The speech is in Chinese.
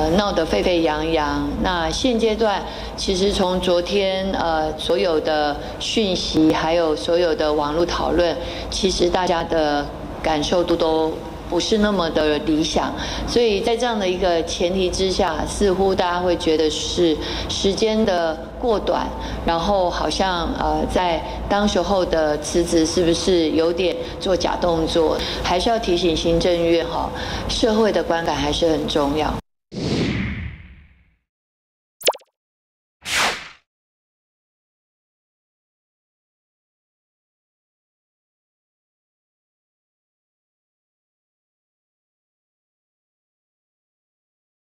闹得沸沸扬扬。那现阶段其实从昨天所有的讯息，还有所有的网络讨论，其实大家的感受度都不是那么的理想，所以在这样的一个前提之下，似乎大家会觉得是时间的过短，然后好像在当时候的辞职是不是有点做假动作？还是要提醒行政院社会的观感还是很重要。